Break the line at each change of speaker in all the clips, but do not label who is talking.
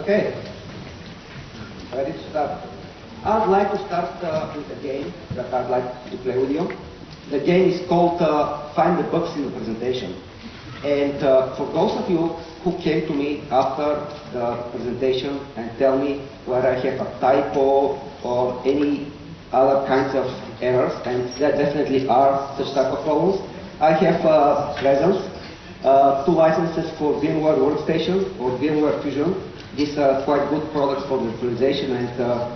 Okay, ready to start. I'd like to start with a game that I'd like to play with you. The game is called Find the Bugs in the Presentation. And for those of you who came to me after the presentation and tell me whether I have a typo or any other kinds of errors, and there definitely are such type of problems, I have presents, 2 licenses for VMware Workstation or VMware Fusion. These are quite good products for virtualization, and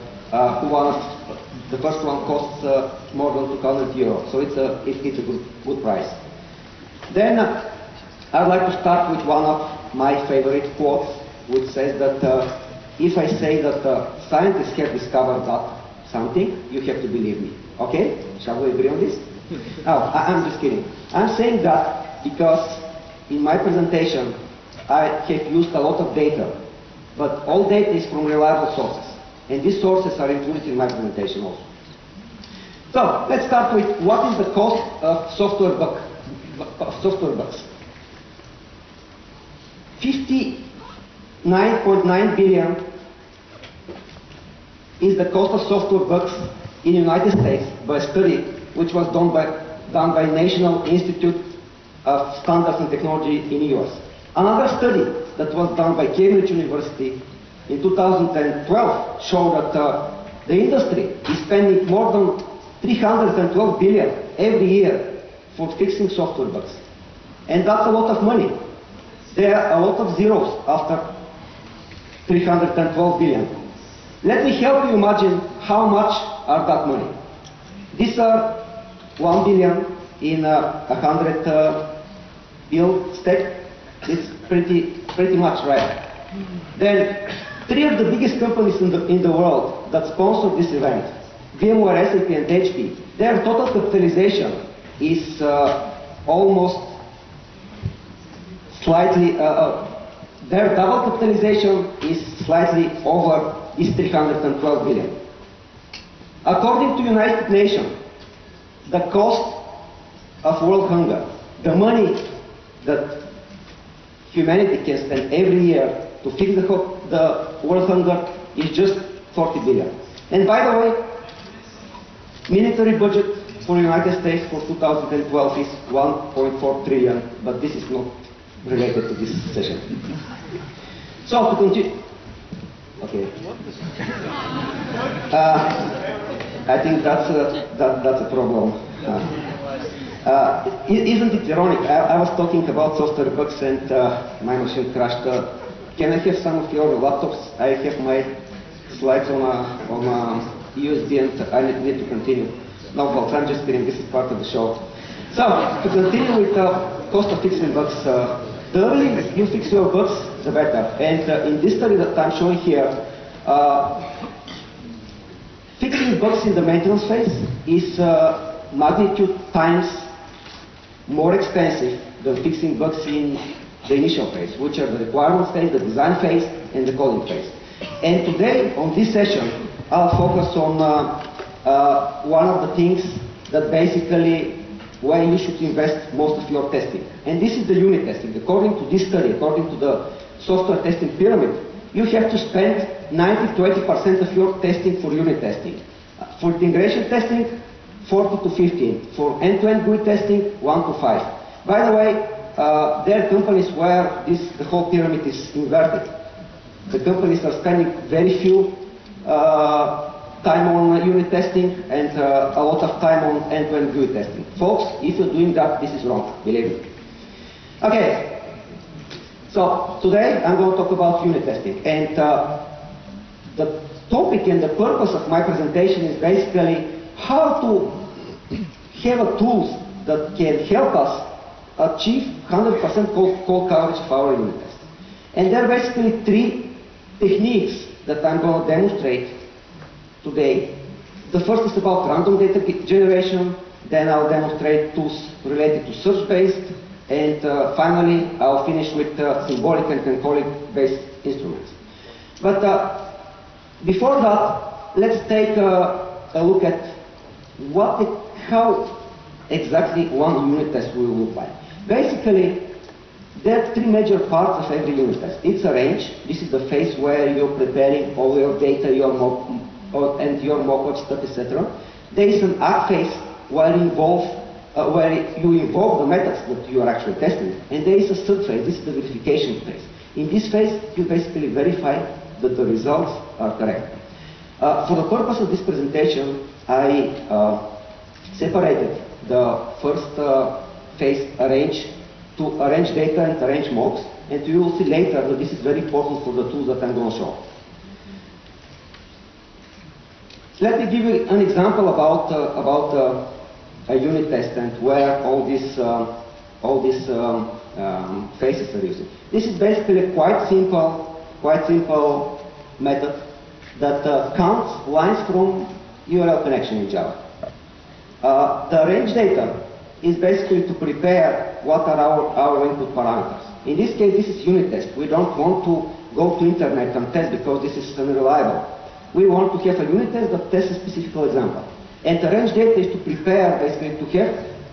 the first one costs more than 200 euros, so it's a good price. Then I'd like to start with one of my favorite quotes, which says that if I say that scientists have discovered that something, you have to believe me. Okay? Shall we agree on this? No, I'm just kidding. I'm saying that because in my presentation I have used a lot of data, but all data is from reliable sources, and these sources are included in my presentation also. So let's start with what is the cost of software bugs. 59.9 billion is the cost of software bugs in the United States by a study which was done by National Institute of Standards and Technology in the US. Another study that was done by Cambridge University in 2012 showed that the industry is spending more than 312 billion every year for fixing software bugs. And that's a lot of money. There are a lot of zeros after 312 billion. Let me help you imagine how much are that money. These are 1 billion in 100 bill stack. It's pretty much right. Then 3 of the biggest companies in the world that sponsor this event, VMware, SAP, and HP, their total capitalization is almost slightly, their double capitalization is slightly over is 312 billion. According to United Nations, the cost of world hunger, the money that humanity can spend every year to fix the world hunger is just 40 billion. And by the way, military budget for the United States for 2012 is 1.4 trillion, but this is not related to this session. So to continue, okay. I think that's a problem. Isn't it ironic? I was talking about software bugs and my machine crashed. Can I have some of your laptops? I have my slides on a USB and I need to continue. No, well, I'm just kidding. This is part of the show. So to continue with the cost of fixing bugs, the earlier you fix your bugs, the better. And in this study that I'm showing here, fixing bugs in the maintenance phase is magnitude times more expensive than fixing bugs in the initial phase, which are the requirements phase, the design phase, and the coding phase. And today, on this session, I'll focus on one of the things that basically where you should invest most of your testing. And this is the unit testing. According to this study, according to the software testing pyramid, you have to spend 90 to 80% of your testing for unit testing. For integration testing, 40 to 15. For end-to-end GUI testing, 1 to 5. By the way, there are companies where the whole pyramid is inverted. The companies are spending very few time on unit testing and a lot of time on end-to-end GUI testing. Folks, if you're doing that, this is wrong, believe me. Okay, so today I'm going to talk about unit testing. And the topic and the purpose of my presentation is basically how to have tools that can help us achieve 100% code coverage of our unit test. And there are basically 3 techniques that I'm going to demonstrate today. The first is about random data generation, then I'll demonstrate tools related to search-based, and finally I'll finish with symbolic and concurrent-based instruments. But before that, let's take a look at how exactly one unit test will look like. Basically, There are three major parts of every unit test. It's a range. This is the phase where you're preparing all your data, your and your mockups, etc. There is an act phase where you involve the methods that you are actually testing. And there is a third phase. This is the verification phase. In this phase, you basically verify that the results are correct. For the purpose of this presentation, I separated the first phase to arrange data and arrange mocks, and you will see later that this is very important for the tools that I'm going to show. Let me give you an example about a unit test and where all these phases are used. This is basically a quite simple method that counts lines from URL connection in Java. The arrange data is basically to prepare what are our input parameters. In this case, this is unit test. We don't want to go to internet and test because this is unreliable. We want to have a unit test that tests a specific example. And arrange data is to prepare, basically, to have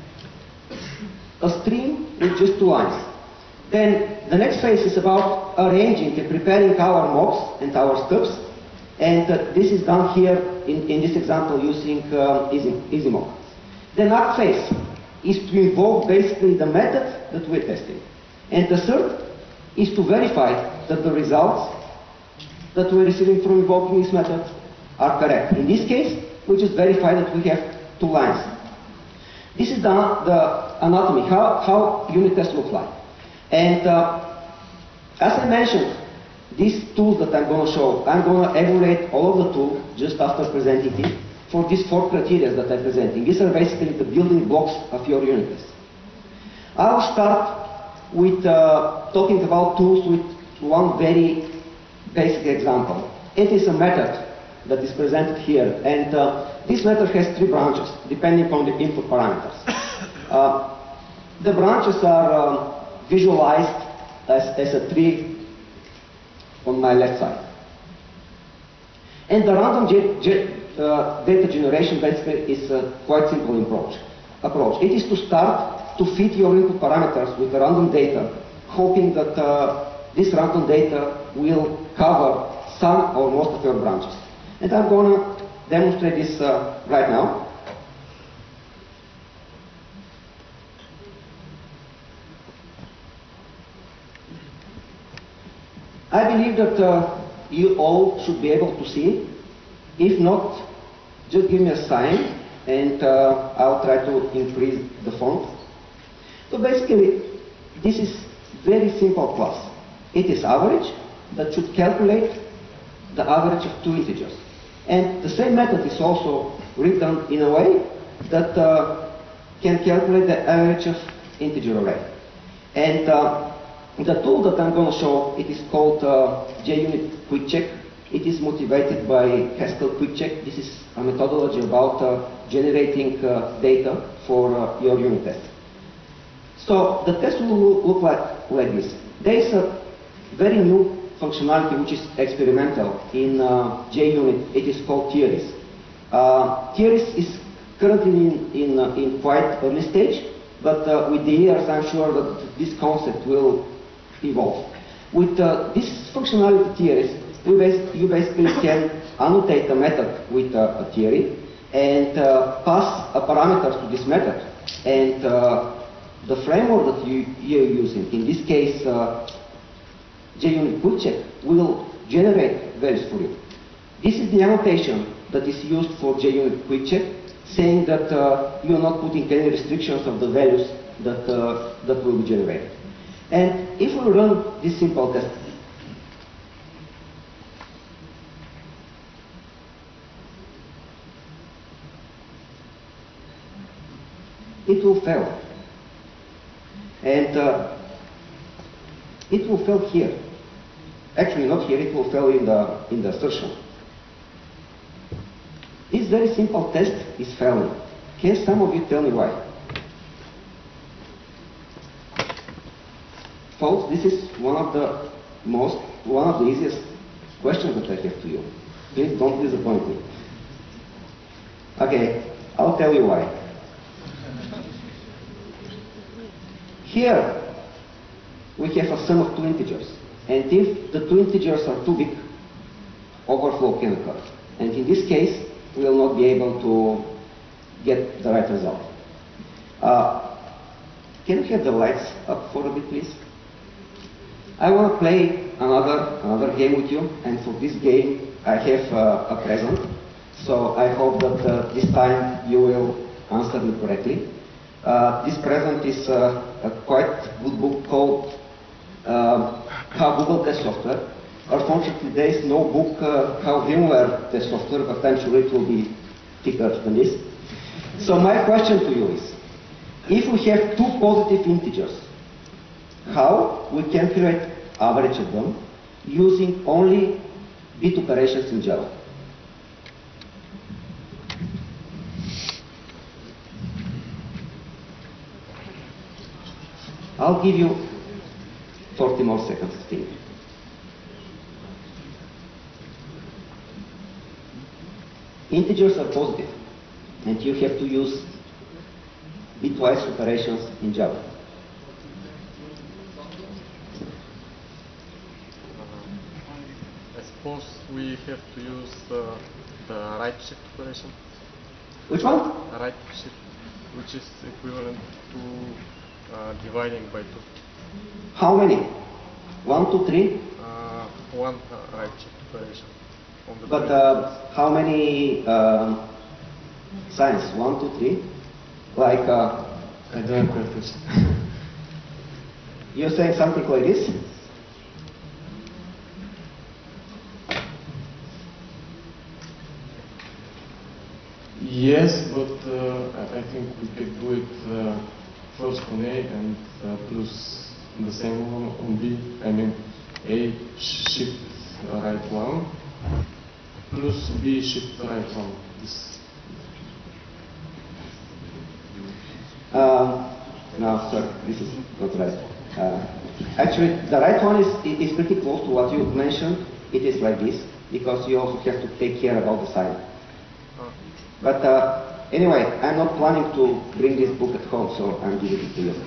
a string with just 2 lines. Then the next phase is about arranging and preparing our mocks and our stubs. And this is done here in this example using EasyMock. The next phase is to invoke basically the method that we're testing. And the third is to verify that the results that we're receiving from invoking this method are correct. In this case, we just verify that we have 2 lines. This is the anatomy, how unit tests look like. And as I mentioned, these tools that I'm going to show, I'm going to evaluate all of the tools just after presenting it for these 4 criteria that I'm presenting. These are basically the building blocks of your unit test. I'll start with talking about tools with one very basic example. It is a method that is presented here, and this method has 3 branches depending on the input parameters. The branches are visualized as a tree on my left side. And the random data generation basically is a quite simple approach. It is to start to feed your input parameters with random data, hoping that this random data will cover some or most of your branches. And I'm going to demonstrate this right now. I believe that you all should be able to see it. If not, just give me a sign and I'll try to increase the font. So basically, this is very simple class. It is average that should calculate the average of 2 integers. And the same method is also written in a way that can calculate the average of integer array. And the tool that I'm going to show, it is called JUnit Quick Check. It is motivated by Haskell Quick Check. This is a methodology about generating data for your unit test. So the test will look like this. There is a very new functionality which is experimental in JUnit. It is called theories. Theories is currently in quite early stage, but with the years I'm sure that this concept will evolve. With this functionality theories, you basically can annotate a method with a theory and pass a parameter to this method. And the framework that you're using, in this case JUnit Quick Check, will generate values for you. This is the annotation that is used for JUnit Quick Check, saying that you're not putting any restrictions of the values that will be generated. And if we run this simple test, it will fail. And it will fail here. Actually, not here, it will fail in the assertion. This very simple test is failing. Can some of you tell me why? Folks, this is one of the easiest questions that I have to you. Please don't disappoint me. Okay, I'll tell you why. Here, we have a sum of two integers. And if the two integers are too big, overflow can occur. And in this case, we will not be able to get the right result. Can we have the lights up for a bit, please? I want to play another game with you, and for this game, I have a present. So I hope that this time you will answer me correctly. This present is a quite good book called How Google Tests Software. Unfortunately, there is no book How VMware Tests Software, but I'm sure it will be thicker than this. So my question to you is, if we have two positive integers, how we calculate average of them using only bit operations in Java? I'll give you 40 more seconds to think. Integers are positive, and you have to use bitwise operations in Java.
I suppose we have to use the right shift operation.
Which one?
Right shift, which is equivalent to dividing by 2.
How many? 1, 2, 3?
One right shift operation. On the
But how many signs? 1, 2, 3? Like,
I don't know this.
you're saying something like this?
Yes, but I think we could do it first on A and plus the same one on B. I mean, A shift right 1 plus B shift right 1. This.
No, sorry, this is not right. Actually, the right one is pretty close to what you mentioned. It is like this, because you also have to take care about the sign. But anyway, I'm not planning to bring this book at home, so I'm giving it to you.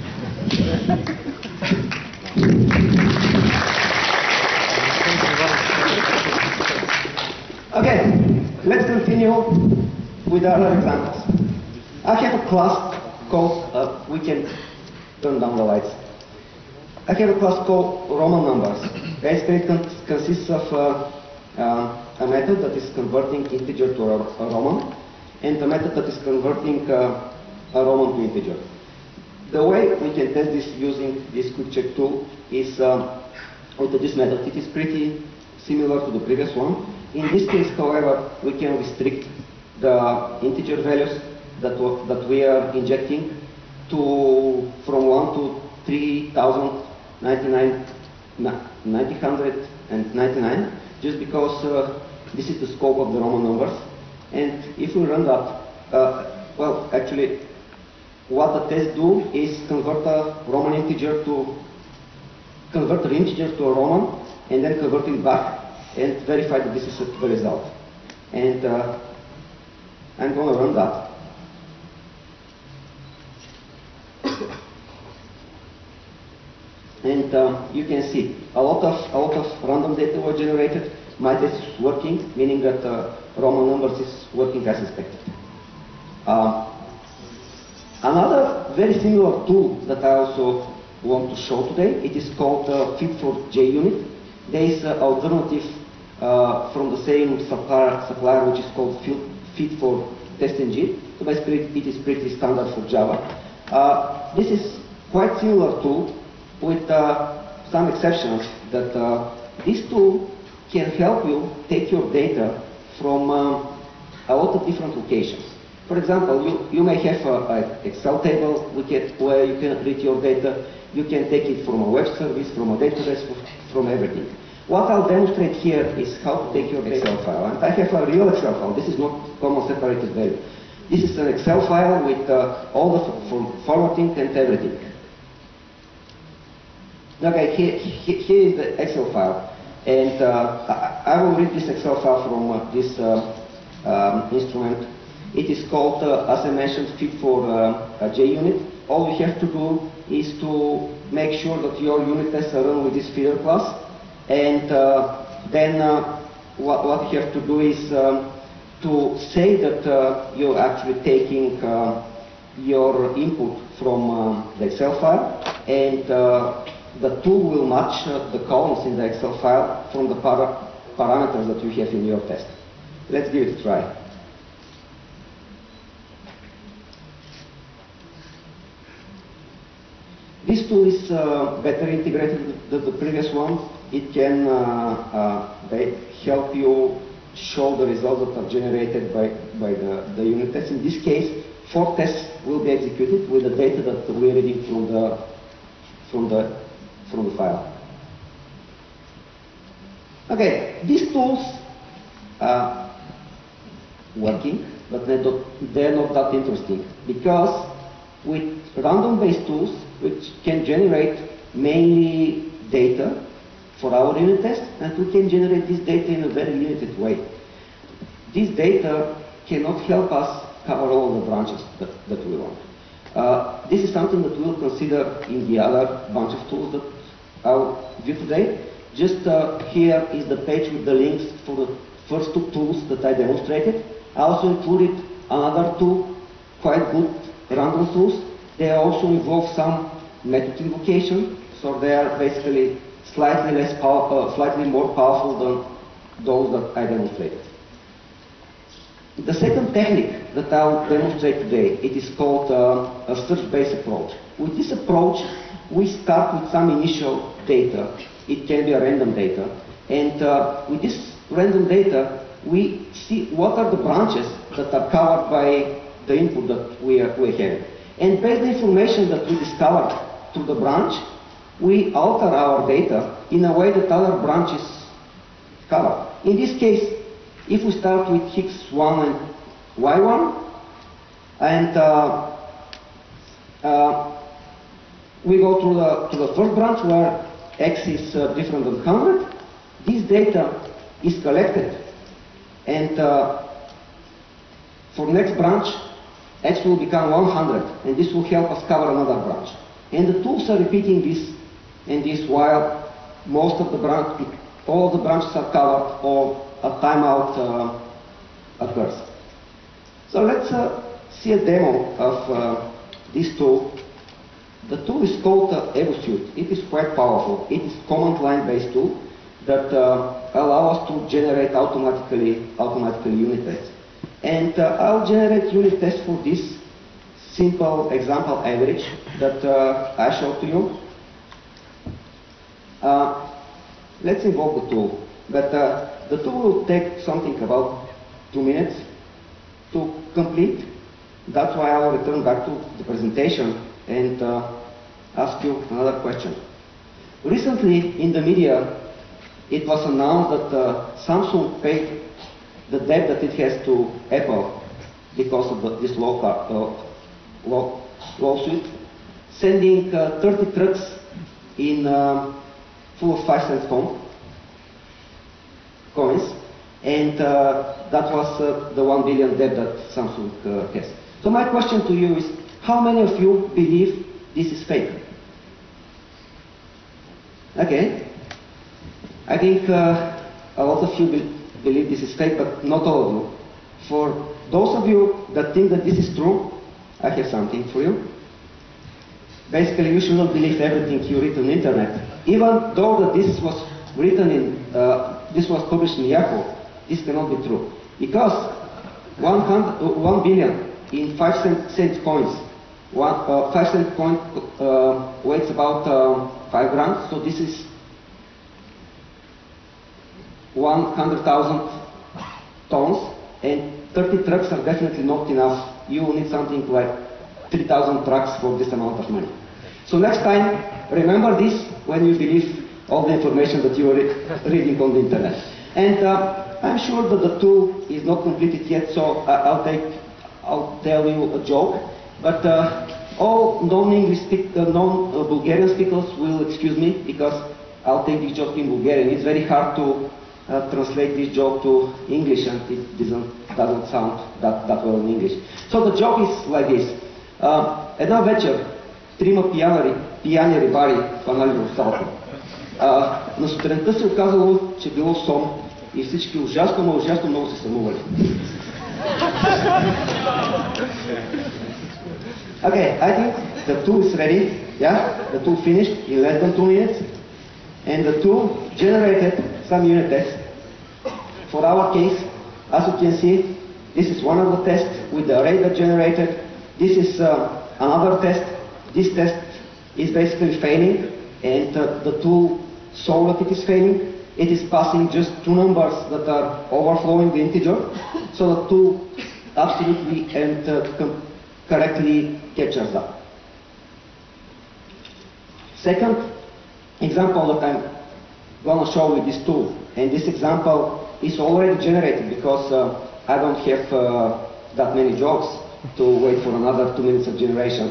Okay, let's continue with other examples. I have a class called, we can turn down the lights. I have a class called Roman numbers. Basically, it consists of a method that is converting integer to a Roman, and a method that is converting a Roman to integer. The way we can test this using this quick check tool is with this method. It is pretty similar to the previous one. In this case, however, we can restrict the integer values that we are injecting to from 1 to 3,999, just because this is the scope of the Roman numbers. And if we run that, well, actually, what the test do is convert a Roman integer to convert an integer to a Roman, and then convert it back and verify that this is the result. And I'm going to run that. And you can see a lot of random data were generated. My test is working, meaning that Roman numbers is working as expected. Another very similar tool that I also want to show today, it is called Fit4JUnit. There is an alternative from the same supplier which is called Fit4TestNG. So basically it is pretty standard for Java. This is quite similar tool with some exceptions, that this tool can help you take your data from a lot of different locations. For example, you may have an Excel table where you can read your data. You can take it from a web service, from a database, from everything. What I'll demonstrate here is how to take your Excel file. And I have a real Excel file. This is not common separated value. This is an Excel file with all the formatting and everything. Okay, here is the Excel file. And I will read this Excel file from this instrument. It is called, as I mentioned, Fit4JUnit. All we have to do is to make sure that your unit tests are run with this feeder class. And then what you have to do is to say that you're actually taking your input from the Excel file, and the tool will match the columns in the Excel file from the parameters that you have in your test. Let's give it a try. This tool is better integrated than the previous one. It can help you show the results that are generated by the unit tests. In this case, 4 tests will be executed with the data that we're reading from the file. Okay, these tools are working, but they're not that interesting, because with random-based tools, which can generate mainly data for our unit test, and we can generate this data in a very limited way. This data cannot help us cover all the branches that we want. This is something that we'll consider in the other bunch of tools that I'll view today. Just here is the page with the links for the first 2 tools that I demonstrated. I also included another 2 quite good random tools. They also involve some method invocation, so they are basically slightly more powerful than those that I demonstrated. The second technique that I'll demonstrate today, it is called a search-based approach. With this approach, we start with some initial data. It can be a random data. And with this random data, we see what are the branches that are covered by the input that we have. And based on the information that we discovered through the branch, we alter our data in a way that other branches cover. In this case, if we start with X1 and Y1, and we go to the first branch where X is different than 100, this data is collected, and for next branch, X will become 100, and this will help us cover another branch. And the tools are repeating this and this while all of the branches are covered or a timeout occurs. So let's see a demo of this tool. The tool is called EvoSuite. It is quite powerful. It is command line based tool that allows us to generate automatically unit tests. And I'll generate unit tests for this simple example average that I showed to you. Let's invoke the tool. But the tool will take something about 2 minutes to complete. That's why I'll return back to the presentation and ask you another question. Recently in the media, it was announced that Samsung paid the debt that it has to Apple because of this lawsuit, sending 30 trucks in full of 5-cent coins, and that was the 1 billion debt that Samsung has. So my question to you is, how many of you believe this is fake? Okay, I think a lot of you believe this is fake, but not all of you. For those of you that think that this is true, I have something for you. Basically, you should not believe everything you read on the internet. Even though that this was written in, this was published in Yahoo, this cannot be true. Because 1 billion in 5-cent coins, 5-cent coin weighs about 5 grams, so this is 100,000 tons, and 30 trucks are definitely not enough. You will need something like 3,000 trucks for this amount of money. So next time, remember this when you believe all the information that you are reading on the internet. And I'm sure that the tool is not completed yet, so I'll tell you a joke. But all non-Bulgarian speakers will excuse me, because I'll take this joke in Bulgarian. It's very hard to translate this joke to English, and it doesn't sound that well in English. So the joke is like this. Една вечер, 3 пиянери пияни рибари фанали в салата. На сутринта се оказало, че било сон и всички ужасно, но ужасно много се съмували. Okay, I think the tool is ready. Yeah, the tool finished in less than 2 minutes, and the tool generated some unit tests. For our case, as you can see, this is one of the tests with the array that generated. This is another test. This test is basically failing, and the tool saw that it is failing. It is passing just 2 numbers that are overflowing the integer, so the tool absolutely and correctly catches up. Second example that I'm going to show with this tool, and this example is already generated because I don't have that many jobs to wait for another 2 minutes of generation.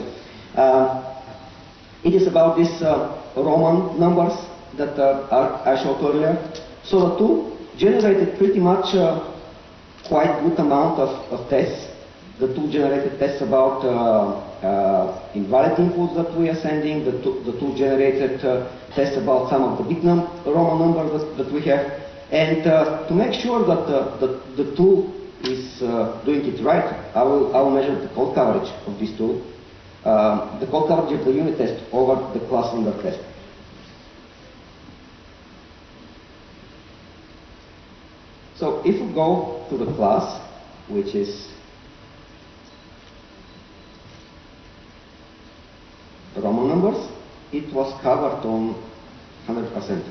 It is about these Roman numbers that I showed earlier. So the tool generated pretty much quite good amount of tests. The tool generated tests about invalid inputs that we are sending. The tool generated tests about some of the big Roman numbers that we have. And to make sure that the tool is doing it right, I will measure the code coverage of this tool, the code coverage of the unit test over the class number test. So if we go to the class, which is Roman numbers, it was covered on 100%.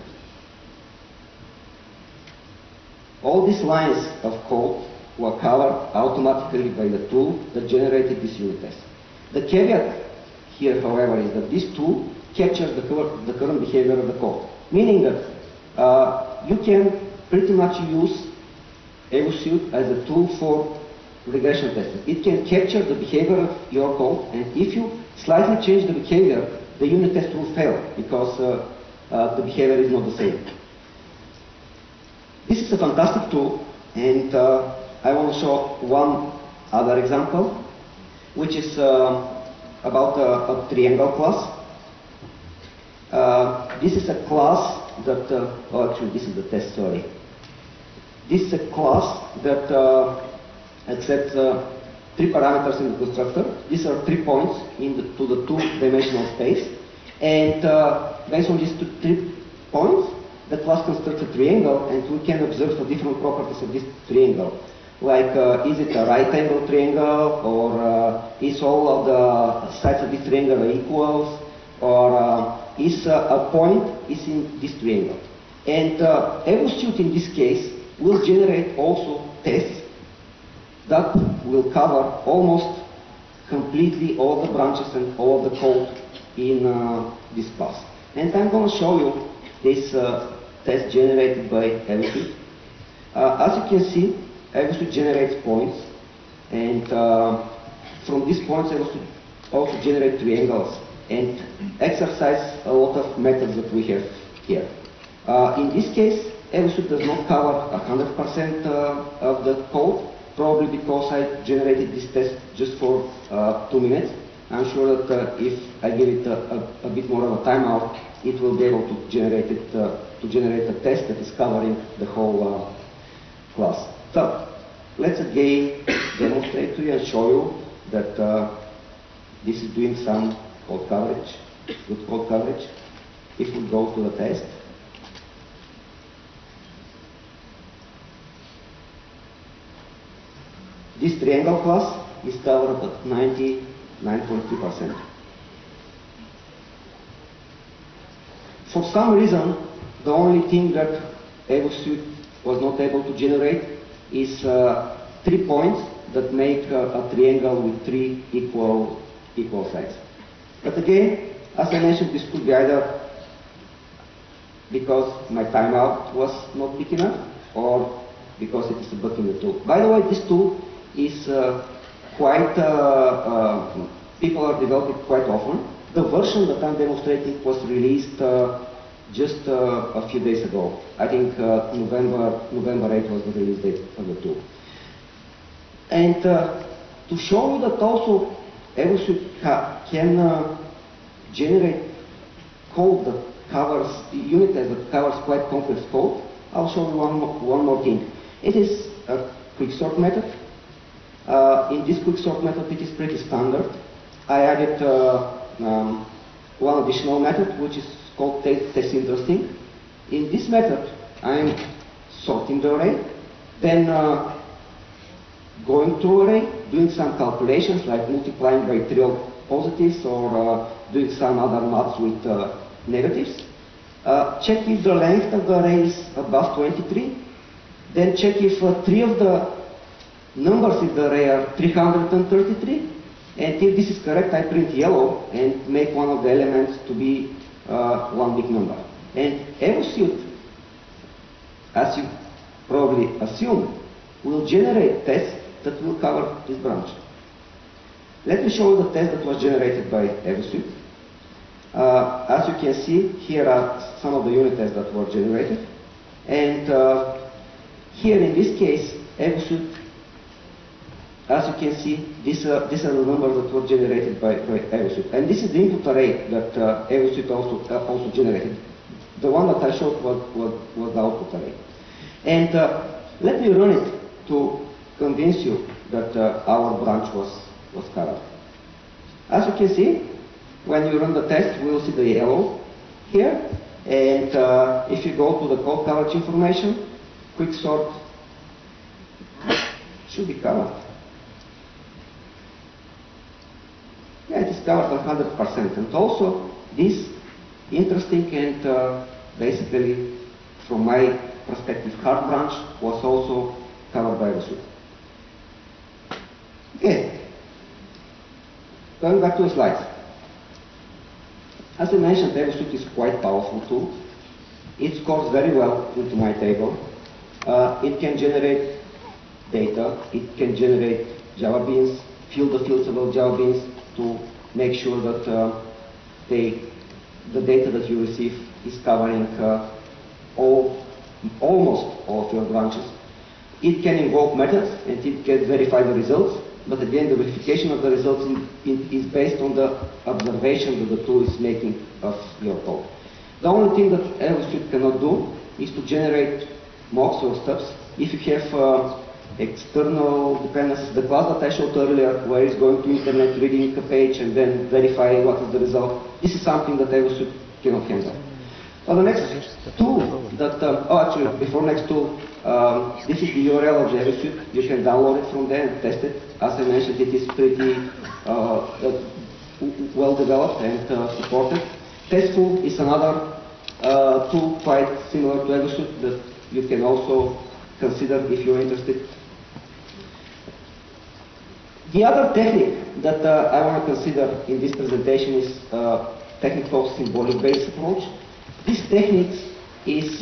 All these lines of code were covered automatically by the tool that generated this unit test. The caveat here, however, is that this tool captures the current behavior of the code, meaning that you can pretty much use EvoSuite as a tool for regression testing. It can capture the behavior of your code, and if you slightly change the behavior, the unit test will fail because the behavior is not the same. This is a fantastic tool, and I want to show one other example, which is about a triangle class. This is a class that, actually this is the test, sorry. This is a class that accepts 3 parameters in the constructor. These are 3 points to the 2-dimensional space. And based on these 3 points, the class constructs a triangle, and we can observe the different properties of this triangle. Like, is it a right angle triangle, or is all of the sides of this triangle equals, or is a point is in this triangle. And EvoSuite in this case will generate also tests that will cover almost completely all the branches and all the code in this class. And I'm going to show you this test generated by EvoSuite. As you can see, EvoSuite generates points, and from these points EvoSuite also generates triangles and exercise a lot of methods that we have here. In this case, EvoSuite does not cover 100% of the code, probably because I generated this test just for 2 minutes. I'm sure that if I give it a bit more of a timeout, it will be able to generate a test that is covering the whole class. So let's again demonstrate to you and show you that this is doing some code coverage, good code coverage. If we go to the test, this triangle class is covered at 99.3%. For some reason, the only thing that EvoSuite was not able to generate is 3 points that make a triangle with 3 equal sides. But again, as I mentioned, this could be either because my timeout was not big enough, or because it is a bug in the tool. By the way, this tool is people are developing quite often. The version that I'm demonstrating was released just a few days ago. I think November 8 was the release date of the tool. And to show you that also EvoSuite can generate code that covers, unit test that covers quite complex code, I'll show you one more thing. It is a quicksort method. In this quicksort method, it is pretty standard. I added one additional method, which is called test interesting. In this method, I'm sorting the array, then going through array, doing some calculations like multiplying by trivial positives or doing some other maths with negatives. Check if the length of the array is above 23. Then check if 3 of the numbers in the array are 333. And if this is correct, I print yellow and make one of the elements to be one big number. And EvoSuite, as you probably assume, will generate tests that will cover this branch. Let me show you the test that was generated by EvoSuite. As you can see, here are some of the unit tests that were generated. And here in this case, EvoSuite, as you can see, these are the numbers that were generated by EvoSuite. And this is the input array that EvoSuite also generated. The one that I showed was the output array. And let me run it to convince you that our branch was covered. As you can see, when you run the test, we will see the yellow here. And if you go to the code coverage information, quicksort should be covered. Yeah, it is covered 100%. And also, this interesting and basically, from my perspective, hard branch was also covered by EvoSuite. Okay. Going back to the slides. As I mentioned, EvoSuite is quite a powerful tool. It scores very well into my table. It can generate data. It can generate Java beans, fill the fields about Java beans to make sure that the data that you receive is covering almost all of your branches. It can invoke methods and it can verify the results. But again, the verification of the results is based on the observation that the tool is making of your code. The only thing that EvoSuite cannot do is to generate mocks or stubs. If you have external dependencies, the class that I showed earlier, where it's going to internet, reading a page, and then verify what is the result, this is something that EvoSuite cannot handle. Well, the next tool that, actually, before next tool, this is the URL of the EvoSuite. You can download it from there and test it. As I mentioned, it is pretty well developed and supported. Testful is another tool quite similar to EvoSuite that you can also consider if you're interested. The other technique that I want to consider in this presentation is technique called symbolic-based approach. This technique is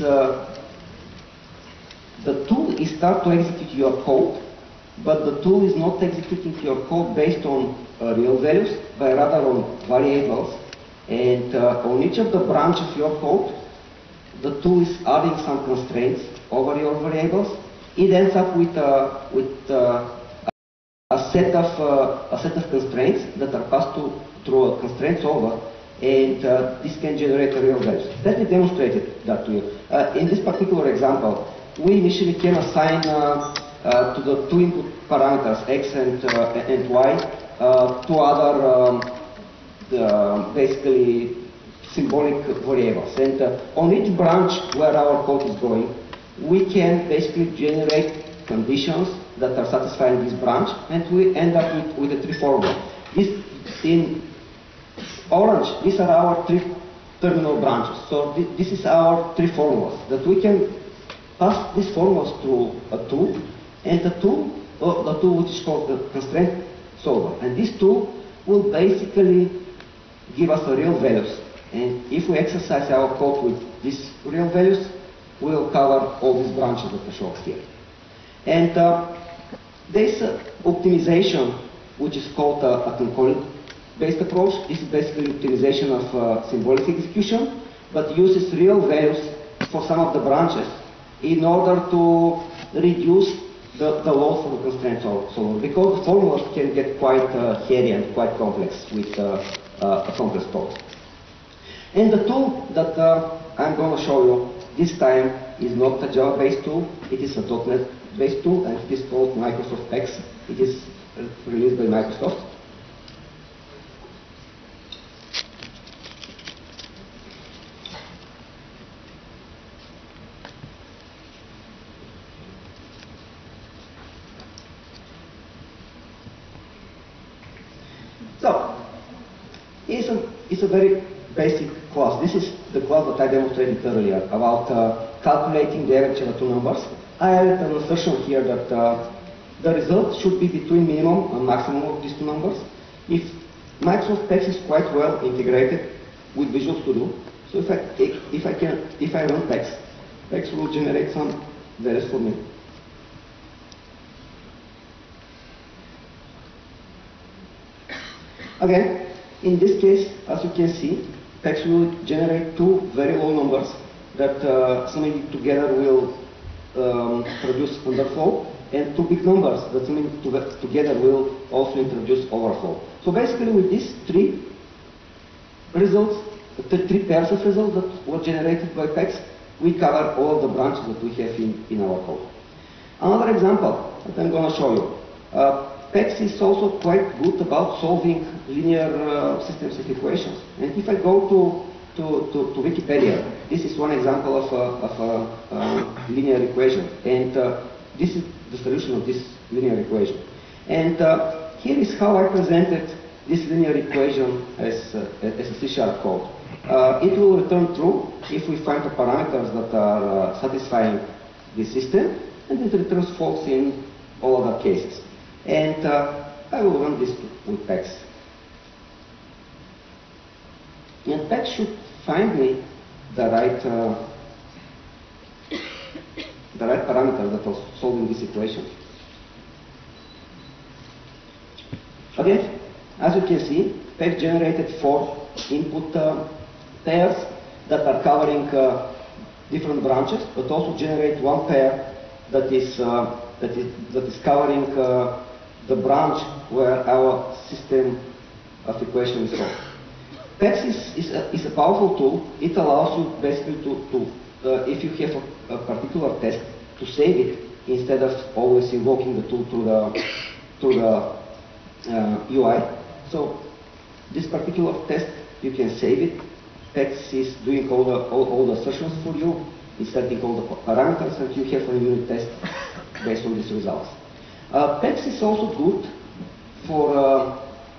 the tool is start to execute your code, but the tool is not executing your code based on real values, but rather on variables. And on each of the branch of your code, the tool is adding some constraints over your variables. It ends up with a set of constraints that are passed through a constraint solver, and this can generate a real values. Let me demonstrate that to you. In this particular example, we initially can assign to the two input parameters, x and y, two other basically symbolic variables. And on each branch where our code is going, we can basically generate conditions that are satisfying this branch, and we end up with a tree formula. In orange, these are our three terminal branches. So this is our three formulas that we can pass these formulas through a tool, and the tool which is called the constraint solver. And this tool will basically give us the real values. And if we exercise our code with these real values, we will cover all these branches that are shown here. And this optimization, which is called a concurrent-based approach, this is basically optimization of symbolic execution, but uses real values for some of the branches in order to reduce the load for the constraint solver, because the formulas can get quite hairy and quite complex with a complex code. And the tool that I'm going to show you this time is not a Java-based tool, it is a .NET-based tool, and it is called Microsoft X. It is released by Microsoft. So, it's a very basic class. This is the class that I demonstrated earlier about calculating the average of the two numbers. I added an assertion here that the result should be between minimum and maximum of these two numbers. If Microsoft X is quite well integrated with Visual Studio, so if I run PEX, PEX will generate some values for me. Again, in this case, as you can see, PEX will generate two very low numbers that summing together will produce underflow, and two big numbers that summing together will also introduce overflow. So basically with these three results, the three pairs of results that were generated by PEX, we cover all the branches that we have in our code. Another example that I'm going to show you. PEX is also quite good about solving linear systems of equations. And if I go to Wikipedia, this is one example of a linear equation. And this is the solution of this linear equation. And here is how I presented this linear equation as a C# code. It will return true if we find the parameters that are satisfying the system, and it returns false in all other cases. And I will run this with PEX. And PEX should find me the right parameter that was solving this equation. Again, as you can see, PEX generated 4 input pairs that are covering different branches, but also generate one pair that is covering the branch where our system of equation is solved. PEX is a powerful tool. It allows you basically if you have a particular test, to save it instead of always invoking the tool through the UI. So this particular test, you can save it. PEX is doing all the assertions for you. It's setting all the parameters, and you have a unit test based on these results. PEX is also good for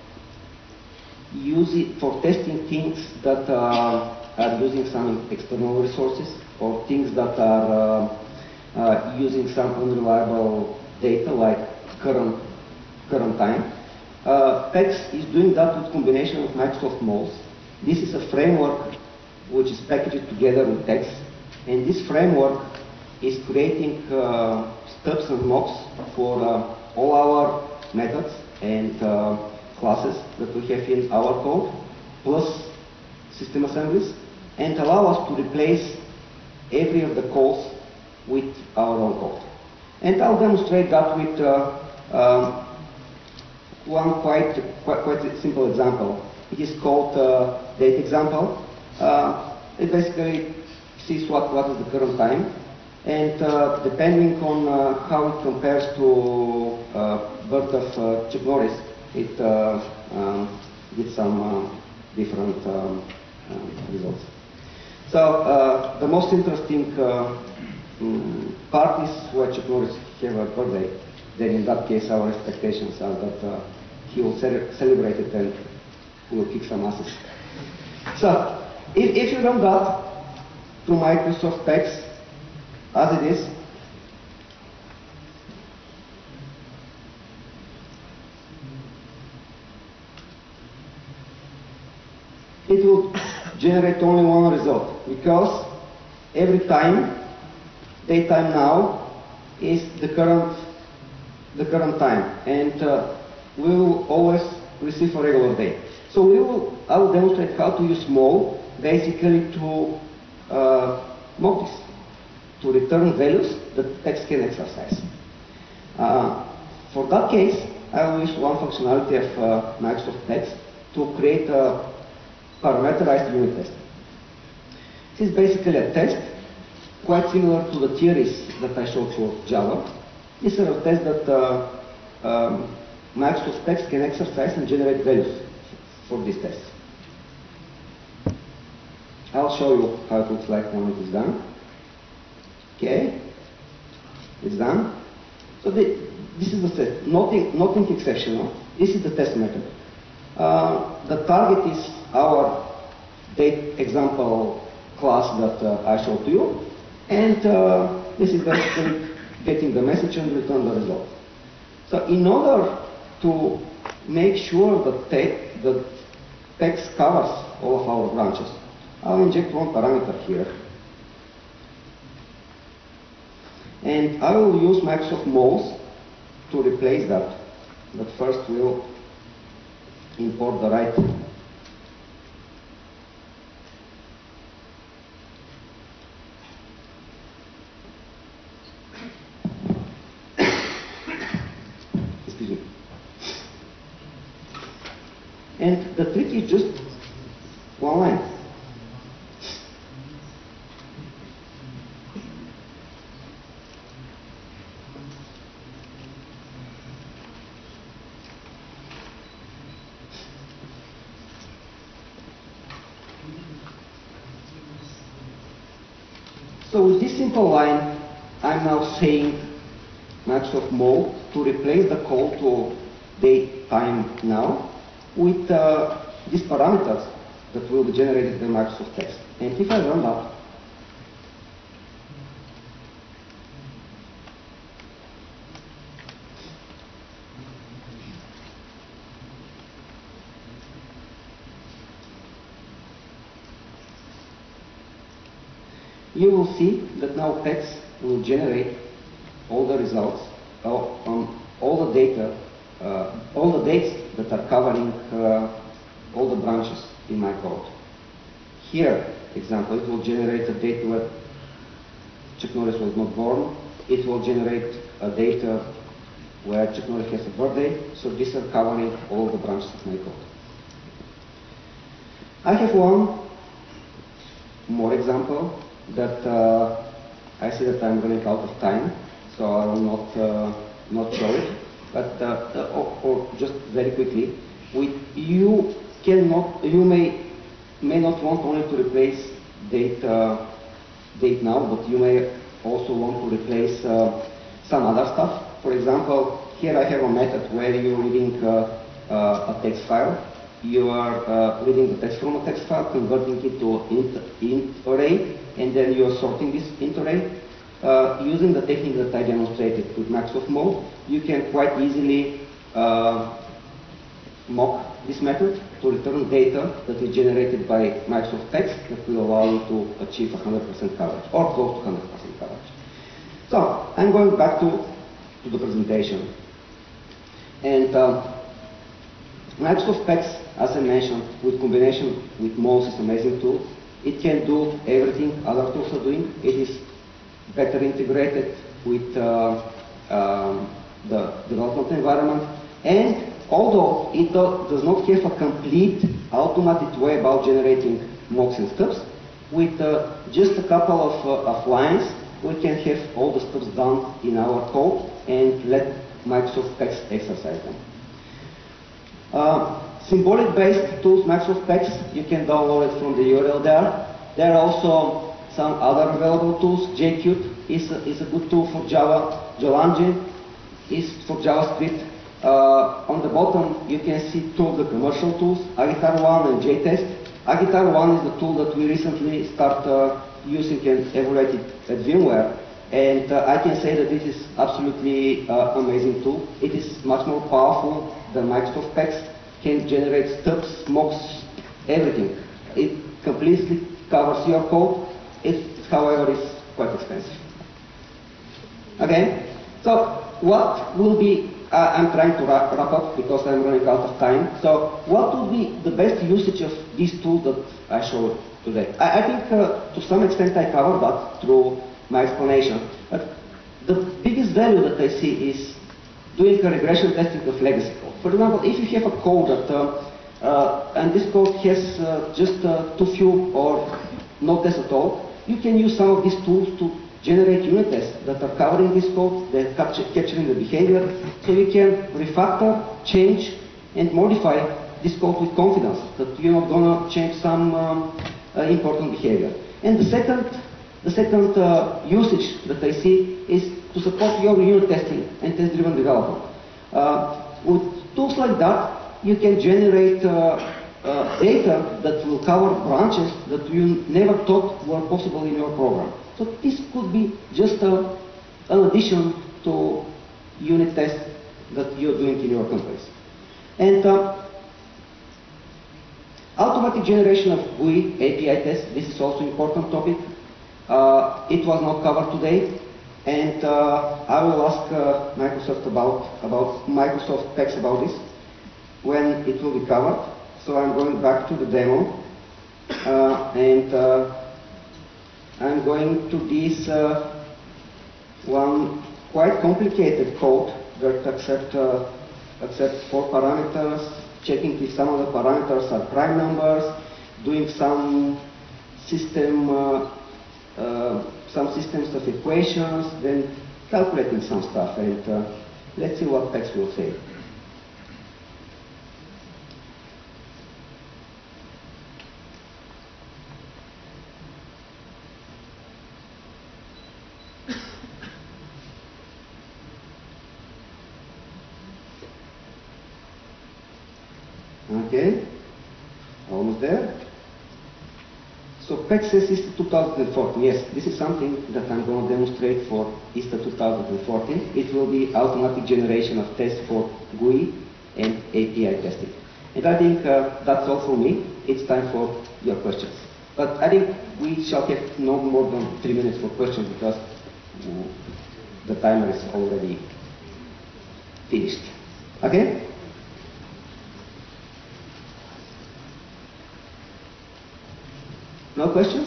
testing things that are using some external resources, or things that are using some unreliable data like current time. PEX is doing that with combination of Microsoft Moles. This is a framework which is packaged together with PEX, and this framework is creating stubs and mocks for all our methods and classes that we have in our code, plus system assemblies, and allow us to replace every of the calls with our own code. And I'll demonstrate that with one quite simple example. It is called date example. It basically sees what is the current time, and depending on how it compares to birth of Chuck Norris, it gives some different results. So the most interesting part is where Chuck Norris have a birthday. Then in that case our expectations are that he will celebrate it and he will kick some asses. So if you run that to Microsoft PEX as it is, it will generate only one result, because every time, daytime now, is the current time, and we will always receive a regular day. So I will demonstrate how to use mole basically to mock this, to return values that PEX can exercise. For that case, I will use one functionality of Microsoft PEX to create a parameterized unit test. This is basically a test, quite similar to the theories that I showed for Java. These are a test that Microsoft Specs can exercise and generate values for this test. I'll show you how it looks like when it is done. Okay, it's done. So this is the test, nothing exceptional. This is the test method. The target is our date example class that I showed to you, and this is basically getting the message and return the result. So in order to make sure that the text covers all of our branches, I'll inject one parameter here. And I will use Microsoft Moles to replace that. But first we'll import the right excuse me. And the trick is just one line. So with this simple line, I'm now saying Microsoft Mole to replace the call to date, time, now with these parameters that will be generated by Microsoft Text. And if I run that, you will see that now Text will generate all the results, all the data, all the dates that are covering all the branches in my code. Here, example, it will generate a date where Chuck Norris was not born. It will generate a data where Chuck Norris has a birthday. So these are covering all the branches of my code. I have one more example that I see that I'm running out of time, so I will not show it. But or just very quickly, you may not want only to replace date now, but you may also want to replace some other stuff. For example, here I have a method where you're reading a text file. You are reading the text from a text file, converting it to int array, and then you are sorting this int array. Using the technique that I demonstrated with Microsoft Mole, you can quite easily mock this method to return data that is generated by Microsoft Text that will allow you to achieve 100% coverage, or close to 100% coverage. So, I'm going back to the presentation. And Microsoft Text, as I mentioned, with combination with Moles, is an amazing tool. It can do everything other tools are doing. It is better integrated with the development environment. And although it does not have a complete automated way about generating mocks and stubs, with just a couple of lines, we can have all the stubs done in our code and let Microsoft Text exercise them. Symbolic-based tools, Microsoft Text, you can download it from the URL there. There are also some other available tools. JQt is a good tool for Java. Jolange is for JavaScript. On the bottom, you can see two of the commercial tools, Agitar One and JTest. Agitar One is the tool that we recently started using and evaluated at VMware. And I can say that this is absolutely amazing tool. It is much more powerful than Microsoft Text. Can generate stubs, mocks, everything. It completely covers your code. It, however, is quite expensive. Okay, so what will be, I'm trying to wrap up because I'm running out of time. So what would be the best usage of this tool that I showed today? I think to some extent I covered that through my explanation. But the biggest value that I see is doing a regression testing of legacy code. For example, if you have a code that, and this code has just too few or no test at all, you can use some of these tools to generate unit tests that are covering this code, that are capturing the behavior, so you can refactor, change, and modify this code with confidence that you're not going to change some important behavior. And the second usage that I see is to support your unit testing and test-driven development. With tools like that, you can generate data that will cover branches that you never thought were possible in your program. So this could be just an addition to unit tests that you're doing in your companies. And automatic generation of GUI API tests, this is also an important topic. It was not covered today, and I will ask Microsoft about Microsoft specs about this when it will be covered. So I'm going back to the demo, and I'm going to this one quite complicated code that accepts 4 parameters, checking if some of the parameters are prime numbers, doing some systems of equations, then calculating some stuff, and let's see what PEX will say. Okay, almost there. So PEX says ISTA 2014. Yes, this is something that I'm going to demonstrate for ISTA 2014. It will be automatic generation of tests for GUI and API testing. And I think that's all for me. It's time for your questions. But I think we shall have no more than 3 minutes for questions because the timer is already finished. Okay? No questions?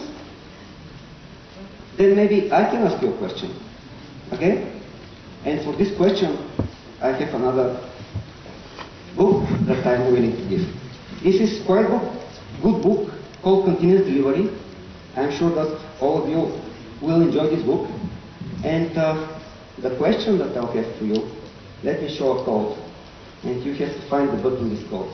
Then maybe I can ask you a question. Okay? And for this question, I have another book that I'm willing to give. This is quite a good book called Continuous Delivery. I'm sure that all of you will enjoy this book. And the question that I'll have for you, let me show a code. And you have to find the button in this code.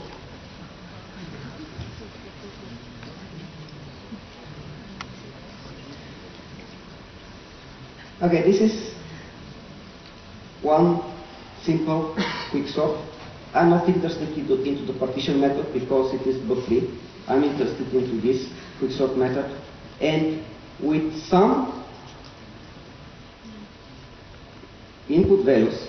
Okay, this is one simple quick sort. I'm not interested into the partition method because it is bug free. I'm interested into this quick sort method. And with some input values,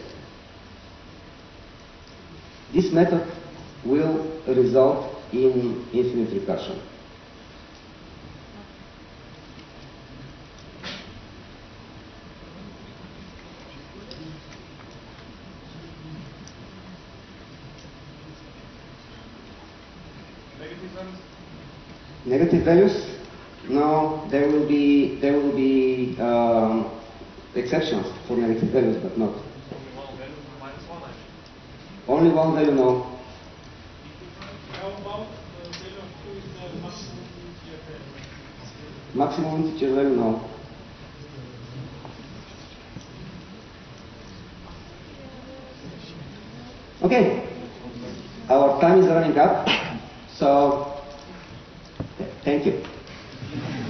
this method will result in infinite recursion. Negative values? No, there will be exceptions for negative values, but not. Only one value, no.
How about the value of 2 is the maximum integer value?
Maximum integer value, no. Okay, our time is running up, so thank you.